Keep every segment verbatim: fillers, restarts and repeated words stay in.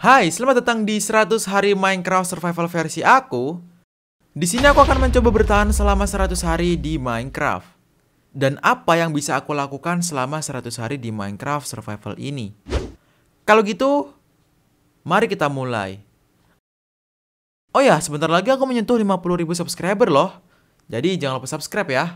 Hai, selamat datang di seratus hari Minecraft Survival versi aku. Di sini aku akan mencoba bertahan selama seratus hari di Minecraft. Dan apa yang bisa aku lakukan selama seratus hari di Minecraft Survival ini? Kalau gitu, mari kita mulai. Oh ya, sebentar lagi aku menyentuh lima puluh ribu subscriber loh. Jadi jangan lupa subscribe ya.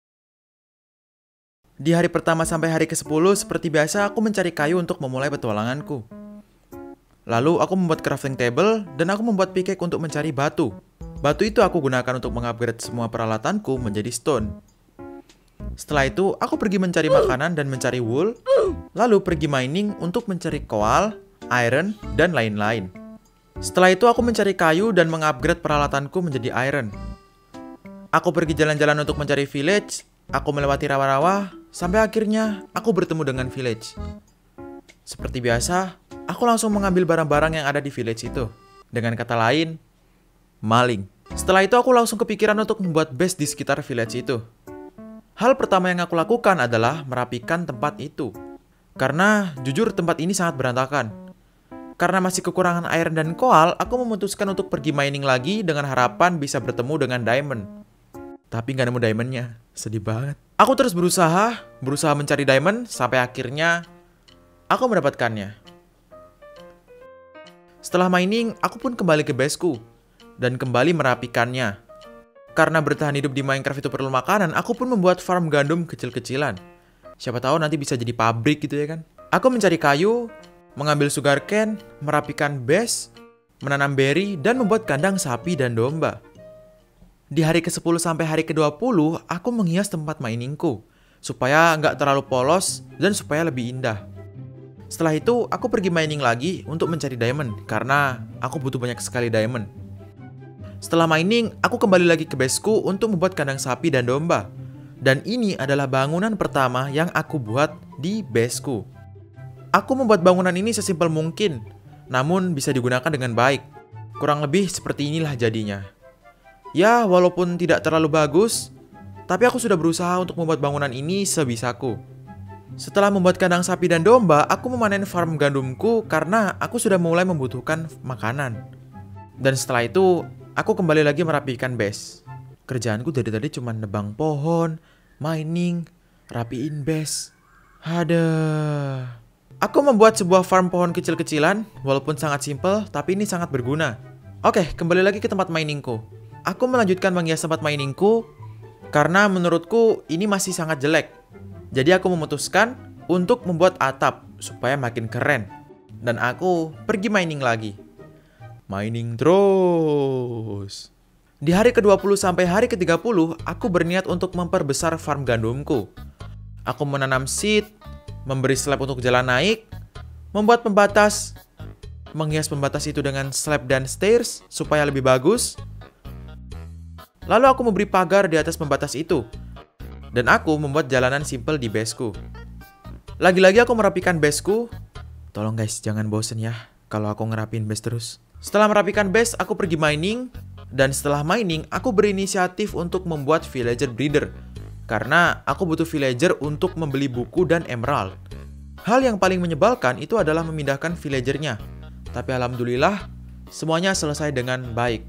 Di hari pertama sampai hari ke sepuluh, seperti biasa aku mencari kayu untuk memulai petualanganku. Lalu aku membuat crafting table dan aku membuat pickaxe untuk mencari batu. Batu itu aku gunakan untuk mengupgrade semua peralatanku menjadi stone. Setelah itu aku pergi mencari makanan dan mencari wool. Lalu pergi mining untuk mencari coal, iron, dan lain-lain. Setelah itu aku mencari kayu dan mengupgrade peralatanku menjadi iron. Aku pergi jalan-jalan untuk mencari village. Aku melewati rawa-rawa sampai akhirnya aku bertemu dengan village. Seperti biasa, aku langsung mengambil barang-barang yang ada di village itu. Dengan kata lain, maling. Setelah itu aku langsung kepikiran untuk membuat base di sekitar village itu. Hal pertama yang aku lakukan adalah merapikan tempat itu. Karena jujur tempat ini sangat berantakan. Karena masih kekurangan iron dan coal, aku memutuskan untuk pergi mining lagi dengan harapan bisa bertemu dengan diamond. Tapi nggak nemu diamondnya, sedih banget. Aku terus berusaha, berusaha mencari diamond sampai akhirnya aku mendapatkannya. Setelah mining, aku pun kembali ke baseku dan kembali merapikannya. Karena bertahan hidup di Minecraft itu perlu makanan, aku pun membuat farm gandum kecil-kecilan. Siapa tahu nanti bisa jadi pabrik gitu ya kan. Aku mencari kayu, mengambil sugarcane, merapikan base, menanam berry, dan membuat kandang sapi dan domba. Di hari ke sepuluh sampai hari ke dua puluh, aku menghias tempat miningku supaya nggak terlalu polos dan supaya lebih indah. Setelah itu, aku pergi mining lagi untuk mencari diamond, karena aku butuh banyak sekali diamond. Setelah mining, aku kembali lagi ke baseku untuk membuat kandang sapi dan domba. Dan ini adalah bangunan pertama yang aku buat di baseku. Aku membuat bangunan ini sesimpel mungkin, namun bisa digunakan dengan baik. Kurang lebih seperti inilah jadinya. Ya, walaupun tidak terlalu bagus, tapi aku sudah berusaha untuk membuat bangunan ini sebisaku. Setelah membuat kandang sapi dan domba, aku memanen farm gandumku karena aku sudah mulai membutuhkan makanan. Dan setelah itu, aku kembali lagi merapikan base. Kerjaanku dari tadi cuma nebang pohon, mining, rapiin base. Aduh. Aku membuat sebuah farm pohon kecil-kecilan, walaupun sangat simple, tapi ini sangat berguna. Oke, kembali lagi ke tempat miningku. Aku melanjutkan menghias tempat miningku karena menurutku ini masih sangat jelek. Jadi aku memutuskan untuk membuat atap supaya makin keren. Dan aku pergi mining lagi. Mining terus. Di hari ke dua puluh sampai hari ke tiga puluh, aku berniat untuk memperbesar farm gandumku. Aku menanam seed, memberi slab untuk jalan naik, membuat pembatas, menghias pembatas itu dengan slab dan stairs supaya lebih bagus. Lalu aku memberi pagar di atas pembatas itu. Dan aku membuat jalanan simple di baseku. Lagi-lagi aku merapikan baseku. Tolong guys, jangan bosen ya kalau aku ngerapin base terus. Setelah merapikan base, aku pergi mining. Dan setelah mining, aku berinisiatif untuk membuat villager breeder. Karena aku butuh villager untuk membeli buku dan emerald. Hal yang paling menyebalkan itu adalah memindahkan villagernya. Tapi alhamdulillah, semuanya selesai dengan baik.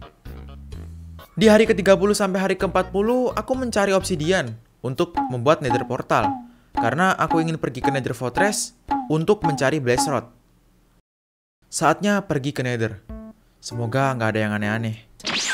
Di hari ke tiga puluh sampai hari ke empat puluh, aku mencari obsidian untuk membuat nether portal. Karena aku ingin pergi ke nether fortress untuk mencari blaze rod. Saatnya pergi ke nether. Semoga nggak ada yang aneh-aneh.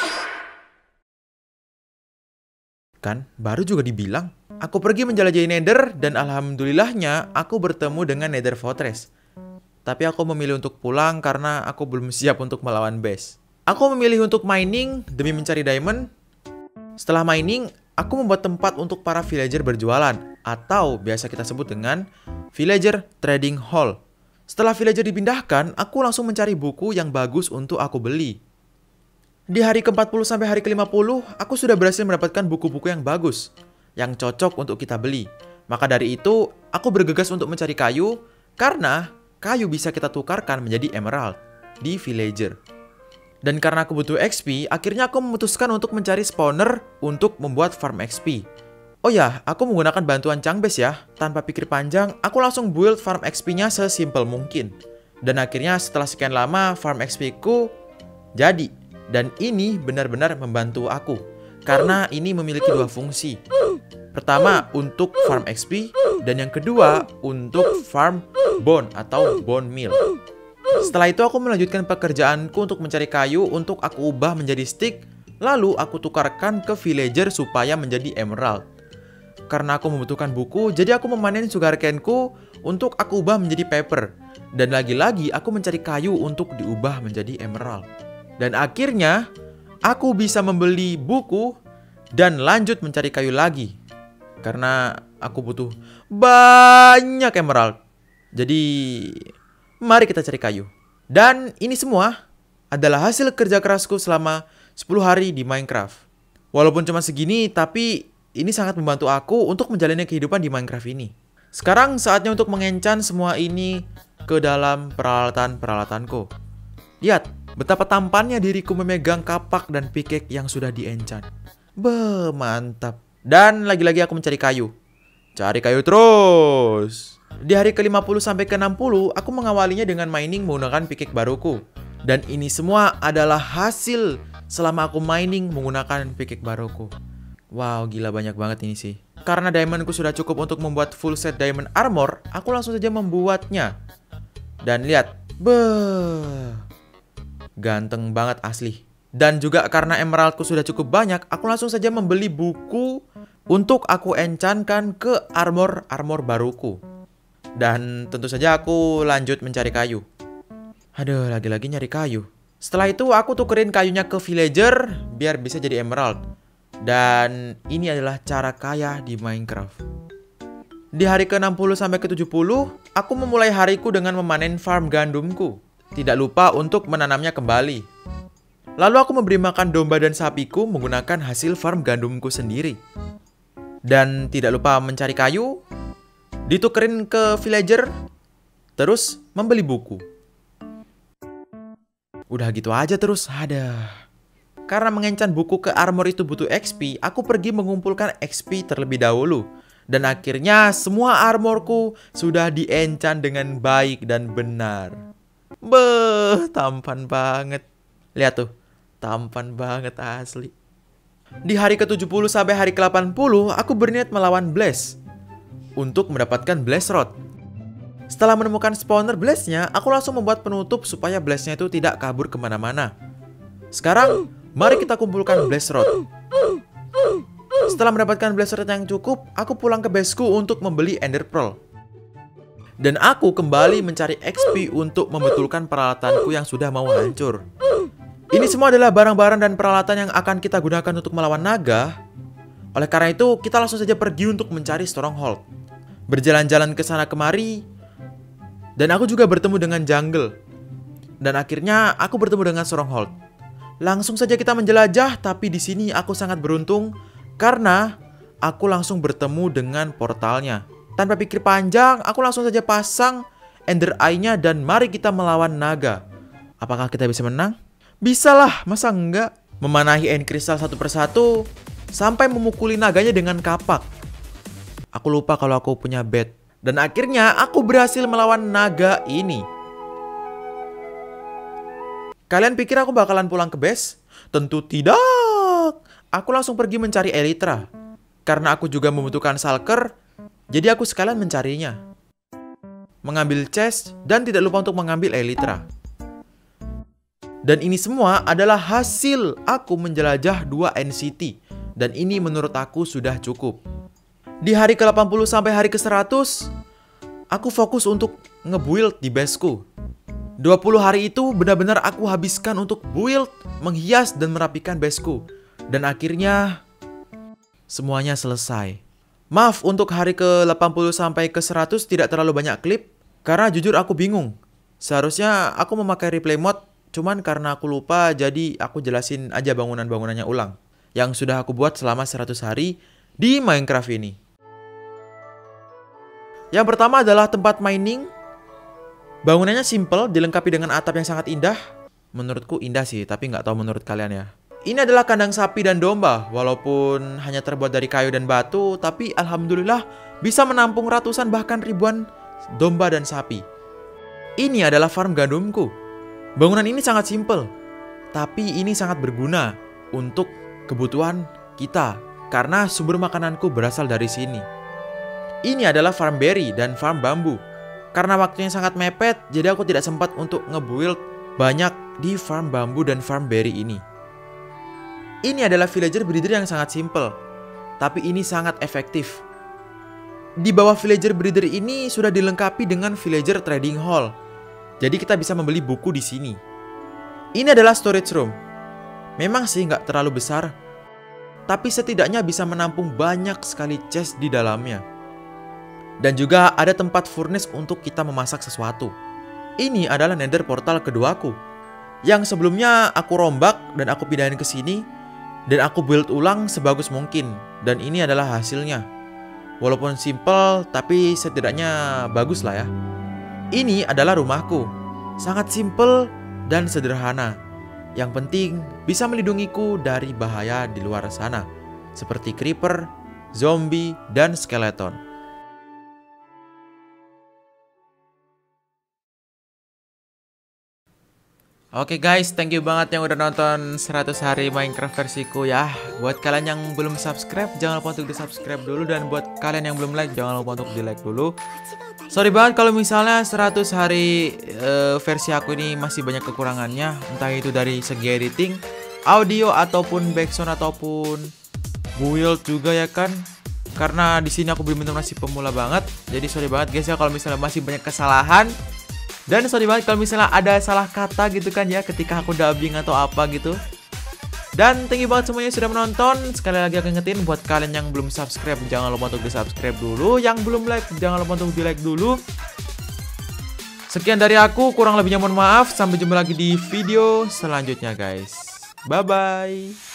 Kan, baru juga dibilang. Aku pergi menjelajahi nether dan alhamdulillahnya aku bertemu dengan nether fortress. Tapi aku memilih untuk pulang karena aku belum siap untuk melawan base. Aku memilih untuk mining demi mencari diamond. Setelah mining, aku membuat tempat untuk para villager berjualan, atau biasa kita sebut dengan villager trading hall. Setelah villager dipindahkan, aku langsung mencari buku yang bagus untuk aku beli. Di hari ke empat puluh sampai hari ke lima puluh, aku sudah berhasil mendapatkan buku-buku yang bagus, yang cocok untuk kita beli. Maka dari itu, aku bergegas untuk mencari kayu, karena kayu bisa kita tukarkan menjadi emerald di villager. Dan karena aku butuh X P, akhirnya aku memutuskan untuk mencari spawner untuk membuat farm X P. Oh ya, aku menggunakan bantuan Changbase ya. Tanpa pikir panjang, aku langsung build farm X P-nya sesimpel mungkin. Dan akhirnya setelah sekian lama farm X P ku jadi. Dan ini benar-benar membantu aku. Karena ini memiliki dua fungsi. Pertama untuk farm X P. Dan yang kedua untuk farm bone atau bone meal. Setelah itu aku melanjutkan pekerjaanku untuk mencari kayu untuk aku ubah menjadi stick. Lalu aku tukarkan ke villager supaya menjadi emerald. Karena aku membutuhkan buku, jadi aku memanen sugarcane-ku untuk aku ubah menjadi paper. Dan lagi-lagi aku mencari kayu untuk diubah menjadi emerald. Dan akhirnya aku bisa membeli buku dan lanjut mencari kayu lagi. Karena aku butuh banyak emerald. Jadi mari kita cari kayu. Dan ini semua adalah hasil kerja kerasku selama sepuluh hari di Minecraft. Walaupun cuma segini, tapi ini sangat membantu aku untuk menjalani kehidupan di Minecraft ini. Sekarang saatnya untuk mengencan semua ini ke dalam peralatan-peralatanku. Lihat, betapa tampannya diriku memegang kapak dan pickaxe yang sudah dienchan. Beuh, mantap. Dan lagi-lagi aku mencari kayu. Cari kayu terus. Di hari ke lima puluh sampai ke enam puluh, aku mengawalinya dengan mining menggunakan pickaxe baruku. Dan ini semua adalah hasil selama aku mining menggunakan pickaxe baruku. Wow, gila banyak banget ini sih. Karena diamondku sudah cukup untuk membuat full set diamond armor, aku langsung saja membuatnya. Dan lihat, beuh, ganteng banget asli. Dan juga karena emeraldku sudah cukup banyak, aku langsung saja membeli buku untuk aku enchantkan ke armor-armor baruku. Dan tentu saja aku lanjut mencari kayu. Aduh, lagi-lagi nyari kayu. Setelah itu aku tukerin kayunya ke villager biar bisa jadi emerald. Dan ini adalah cara kaya di Minecraft. Di hari ke enam puluh sampai ke tujuh puluh, aku memulai hariku dengan memanen farm gandumku. Tidak lupa untuk menanamnya kembali. Lalu aku memberi makan domba dan sapiku menggunakan hasil farm gandumku sendiri. Dan tidak lupa mencari kayu, ditukerin ke villager, terus membeli buku. Udah gitu aja terus, ada. Karena mengencan buku ke armor itu butuh X P, aku pergi mengumpulkan X P terlebih dahulu. Dan akhirnya semua armorku sudah dienchan dengan baik dan benar. Beuh, tampan banget. Lihat tuh, tampan banget asli. Di hari ke tujuh puluh sampai hari ke delapan puluh, aku berniat melawan Blaze untuk mendapatkan Blaze Rod. Setelah menemukan spawner Blaze-nya, aku langsung membuat penutup supaya Blaze-nya itu tidak kabur kemana-mana. Sekarang, mari kita kumpulkan Blaze Rod. Setelah mendapatkan Blaze Rod yang cukup, aku pulang ke baseku untuk membeli Ender Pearl. Dan aku kembali mencari X P untuk membetulkan peralatanku yang sudah mau hancur. Ini semua adalah barang-barang dan peralatan yang akan kita gunakan untuk melawan naga. Oleh karena itu, kita langsung saja pergi untuk mencari Stronghold. Berjalan-jalan ke sana kemari, dan aku juga bertemu dengan jungle. Dan akhirnya aku bertemu dengan Stronghold. Langsung saja kita menjelajah, tapi di sini aku sangat beruntung karena aku langsung bertemu dengan portalnya. Tanpa pikir panjang, aku langsung saja pasang Ender Eye-nya dan mari kita melawan naga. Apakah kita bisa menang? Bisa lah, masa enggak? Memanahi End Crystal satu persatu sampai memukuli naganya dengan kapak. Aku lupa kalau aku punya bed. Dan akhirnya aku berhasil melawan naga ini. Kalian pikir aku bakalan pulang ke base? Tentu tidak. Aku langsung pergi mencari Elytra. Karena aku juga membutuhkan shulker, jadi aku sekalian mencarinya. Mengambil chest dan tidak lupa untuk mengambil Elytra. Dan ini semua adalah hasil aku menjelajah dua N C T. Dan ini menurut aku sudah cukup. Di hari ke delapan puluh sampai hari ke seratus, aku fokus untuk nge-build di baseku. dua puluh hari itu benar-benar aku habiskan untuk build, menghias, dan merapikan baseku. Dan akhirnya semuanya selesai. Maaf untuk hari ke delapan puluh sampai ke seratus tidak terlalu banyak klip. Karena jujur aku bingung. Seharusnya aku memakai replay mode. Cuman karena aku lupa, jadi aku jelasin aja bangunan-bangunannya ulang. Yang sudah aku buat selama seratus hari di Minecraft ini. Yang pertama adalah tempat mining. Bangunannya simple, dilengkapi dengan atap yang sangat indah. Menurutku indah sih, tapi nggak tahu menurut kalian ya. Ini adalah kandang sapi dan domba. Walaupun hanya terbuat dari kayu dan batu, tapi alhamdulillah bisa menampung ratusan bahkan ribuan domba dan sapi. Ini adalah farm gandumku. Bangunan ini sangat simpel, tapi ini sangat berguna untuk kebutuhan kita karena sumber makananku berasal dari sini. Ini adalah farm berry dan farm bambu. Karena waktunya sangat mepet, jadi aku tidak sempat untuk nge-build banyak di farm bambu dan farm berry ini. Ini adalah villager breeder yang sangat simpel, tapi ini sangat efektif. Di bawah villager breeder ini sudah dilengkapi dengan villager trading hall. Jadi kita bisa membeli buku di sini. Ini adalah storage room. Memang sih nggak terlalu besar, tapi setidaknya bisa menampung banyak sekali chest di dalamnya. Dan juga ada tempat furnace untuk kita memasak sesuatu. Ini adalah nether portal keduaku, yang sebelumnya aku rombak dan aku pindahin ke sini, dan aku build ulang sebagus mungkin. Dan ini adalah hasilnya. Walaupun simple, tapi setidaknya bagus lah ya. Ini adalah rumahku. Sangat simple dan sederhana. Yang penting bisa melindungiku dari bahaya di luar sana, seperti creeper, zombie, dan skeleton. Oke guys, thank you banget yang udah nonton seratus hari Minecraft versiku ya. Buat kalian yang belum subscribe, jangan lupa untuk di subscribe dulu. Dan buat kalian yang belum like, jangan lupa untuk di like dulu. Sorry banget kalau misalnya seratus hari uh, versi aku ini masih banyak kekurangannya. Entah itu dari segi editing, audio, ataupun backsound, ataupun build juga ya kan. Karena di sini aku benar-benar masih pemula banget. Jadi sorry banget guys ya kalau misalnya masih banyak kesalahan. Dan sorry banget kalau misalnya ada salah kata gitu kan ya ketika aku dubbing atau apa gitu. Dan thank you banget semuanya sudah menonton. Sekali lagi aku ingetin buat kalian yang belum subscribe, jangan lupa untuk di subscribe dulu. Yang belum like, jangan lupa untuk di like dulu. Sekian dari aku, kurang lebihnya mohon maaf. Sampai jumpa lagi di video selanjutnya guys. Bye bye.